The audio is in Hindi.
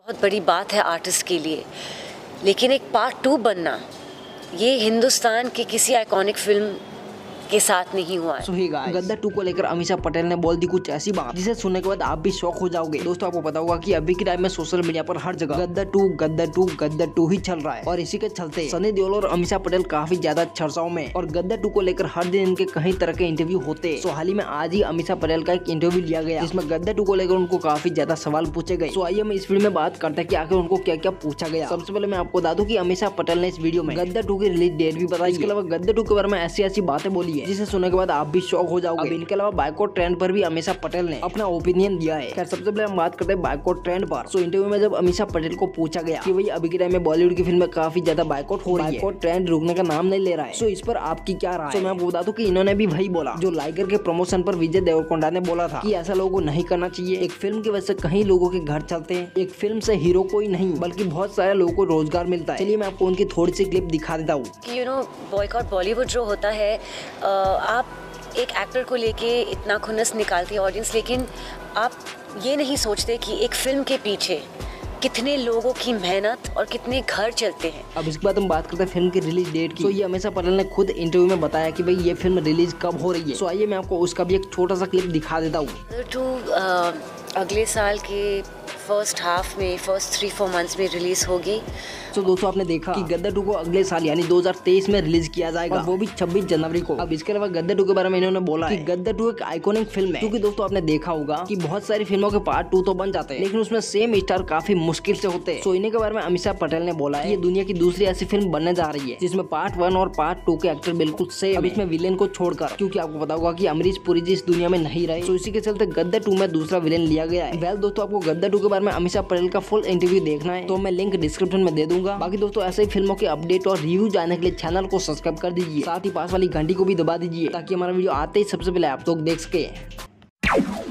बहुत बड़ी बात है आर्टिस्ट के लिए, लेकिन एक पार्ट 2 बनना ये हिंदुस्तान की किसी आइकॉनिक फिल्म के साथ नहीं हुआ है। गद्दार 2 को लेकर अमीषा पटेल ने बोल दी कुछ ऐसी बात जिसे सुनने के बाद आप भी शॉक हो जाओगे। दोस्तों आपको पता होगा कि अभी के टाइम में सोशल मीडिया पर हर जगह गद्दार 2 ही चल रहा है और इसी के चलते सनी देओल और अमीषा पटेल काफी ज्यादा चर्चाओं में और गद्दार 2 को लेकर हर दिन इनके कई तरह के इंटरव्यू होते हैं। हाल ही में आज ही अमीषा पटेल का एक इंटरव्यू लिया गया जिसमें गद्दार 2 को लेकर उनको काफी ज्यादा सवाल पूछे गए। आइए हम इस वीडियो में बात करते हैं कि आखिर उनको क्या क्या पूछा गया। सबसे पहले मैं आपको बता दूं कि अमीषा पटेल ने इस वीडियो में गद्दार 2 की रिलीज डेट भी बताई। इसके अलावा गद्दार 2 के बारे में ऐसी बातें बोली है जिसे सुनने के बाद आप भी शॉक हो जाओगे। इनके अलावा बाइकआउट ट्रेंड पर भी अमीषा पटेल ने अपना ओपिनियन दिया है। खैर सबसे पहले हम बात करते हैं बाइकआउट ट्रेंड पर। इंटरव्यू में जब अमीषा पटेल को पूछा गया कि भाई अभी के टाइम में बॉलीवुड की फिल्म में काफी ज्यादा बाइकआउट हो रही है, बाइकआउट ट्रेंड रुकने का नाम नहीं ले रहा है, इस पर आपकी क्या राय है? मैं आपको बता दूं कि इन्होंने भी वही बोला जो लाइगर के प्रमोशन पर विजय देवरकोंडा ने बोला था कि ऐसा लोगों को नहीं करना चाहिए। एक फिल्म की वजह से कई लोगों के घर चलते हैं। एक फिल्म से हीरो कोई नहीं बल्कि बहुत सारे लोगों को रोजगार मिलता है। चलिए मैं आपको उनकी थोड़ी सी क्लिप दिखा देता हूँ कि बॉयकॉट बॉलीवुड जो होता है, आप एक एक्टर को लेके इतना खुन्नस निकालती है ऑडियंस, लेकिन आप ये नहीं सोचते कि एक फिल्म के पीछे कितने लोगों की मेहनत और कितने घर चलते हैं। अब इसके बाद हम बात करते हैं फिल्म की रिलीज डेट की। ये अमीषा पटेल ने खुद इंटरव्यू में बताया कि भाई ये फिल्म रिलीज कब हो रही है। आइए मैं आपको उसका भी एक छोटा सा क्लिप दिखा देता हूँ। अगले साल के फर्स्ट हाफ में, फर्स्ट 3-4 मंथ्स में रिलीज होगी। दोस्तों आपने देखा कि गद्दार 2 को अगले साल यानी 2023 में रिलीज किया जाएगा और वो भी 26 जनवरी को। अब इसके अलावा गद्दार 2 के बारे में इन्होंने बोला कि गद्दार 2 एक आइकॉनिक फिल्म है, क्योंकि दोस्तों आपने देखा होगा कि बहुत सारी फिल्मों के पार्ट 2 तो बन जाते हैं लेकिन उसमें सेम स्टार काफी मुश्किल से होते हैं। इन्हीं के बारे में अमीषा पटेल ने बोला है ये दुनिया की दूसरी ऐसी फिल्म बनने जा रही है जिसमें पार्ट 1 और पार्ट 2 के एक्टर बिल्कुल सेम। अब इसमें विलेन को छोड़कर, क्योंकि आपको पता होगा कि अमरीश पुरी जी इस दुनिया में नहीं रहे, इसी के चलते गद्दार 2 में दूसरा विलेन लिया गया है। दोस्तों आपको गद्दार 2 के बारे में अमीषा पटेल का फुल इंटरव्यू देखना है तो मैं लिंक डिस्क्रिप्शन में दे दूंगा। बाकी दोस्तों ऐसे ही फिल्मों के अपडेट और रिव्यू जानने के लिए चैनल को सब्सक्राइब कर दीजिए, साथ ही पास वाली घंटी को भी दबा दीजिए ताकि हमारा वीडियो आते ही सबसे पहले आप लोग देख सके।